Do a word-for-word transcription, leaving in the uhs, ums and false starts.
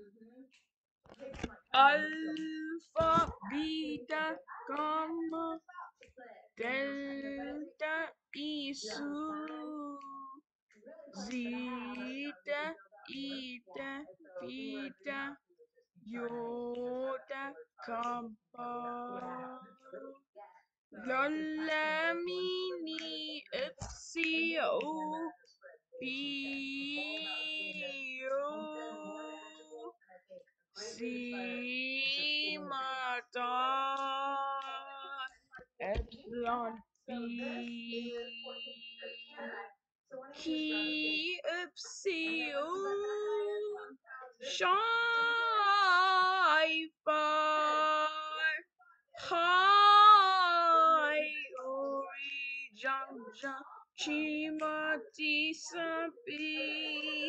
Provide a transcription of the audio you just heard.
Alpha, beta, gamma, delta, isu, zeta, eta, beta, iota, kappa, lambda, mini, epsilon, Bio, sigma, epsilon, b, key, epsilon, psi, phi, pi, origin, chimati, sapi,